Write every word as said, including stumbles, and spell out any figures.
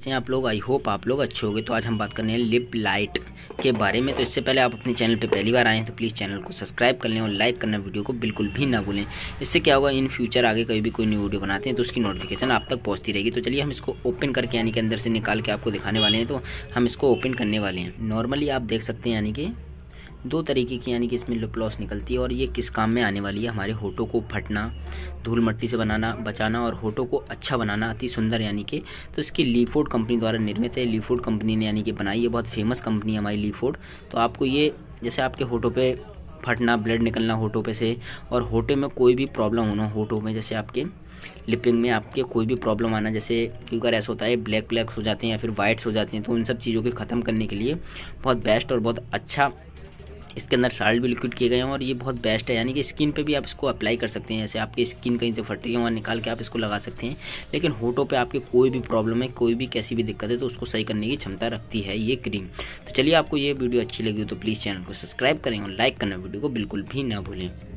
से आप लोग, आई होप आप लोग अच्छे होंगे। तो आज हम बात करने हैं लिप लाइट के बारे में। तो इससे पहले आप अपने चैनल पे पहली बार आए हैं तो प्लीज़ चैनल को सब्सक्राइब कर लें और लाइक करना वीडियो को बिल्कुल भी ना भूलें। इससे क्या होगा, इन फ्यूचर आगे कभी भी कोई न्यू वीडियो बनाते हैं तो उसकी नोटिफिकेशन आप तक पहुँचती रहेगी। तो चलिए हम इसको ओपन करके यानी कि अंदर से निकाल के आपको दिखाने वाले हैं। तो हम इसको ओपन करने वाले हैं। नॉर्मली आप देख सकते हैं यानी कि दो तरीके की यानी कि इसमें लिप ग्लॉस निकलती है और ये किस काम में आने वाली है। हमारे होठों को फटना, धूल मट्टी से बनाना बचाना और होठों को अच्छा बनाना, अति सुंदर यानी कि। तो इसकी लीफोर्ड कंपनी द्वारा निर्मित है। लीफोर्ड कंपनी ने यानी कि बनाई है, बहुत फेमस कंपनी है हमारी लीफोर्ड। तो आपको ये जैसे आपके होठों पे फटना, ब्लड निकलना होठों पे से, और होठे में कोई भी प्रॉब्लम होना, होठों में जैसे आपके लिपिंग में आपके कोई भी प्रॉब्लम आना, जैसे क्योंकि ऐसा होता है ब्लैक ब्लैक हो जाते हैं या फिर वाइट्स हो जाते हैं, तो उन सब चीज़ों को ख़त्म करने के लिए बहुत बेस्ट और बहुत अच्छा इसके अंदर साल्ट भी लिक्विड किए गए हैं और ये बहुत बेस्ट है। यानी कि स्किन पे भी आप इसको अप्लाई कर सकते हैं। जैसे आपकी स्किन कहीं से फट रही है वहाँ निकाल के आप इसको लगा सकते हैं। लेकिन होठों पे आपके कोई भी प्रॉब्लम है, कोई भी कैसी भी दिक्कत है तो उसको सही करने की क्षमता रखती है ये क्रीम। तो चलिए, आपको ये वीडियो अच्छी लगी हो तो प्लीज़ चैनल को सब्सक्राइब करें और लाइक करना वीडियो को बिल्कुल भी ना भूलें।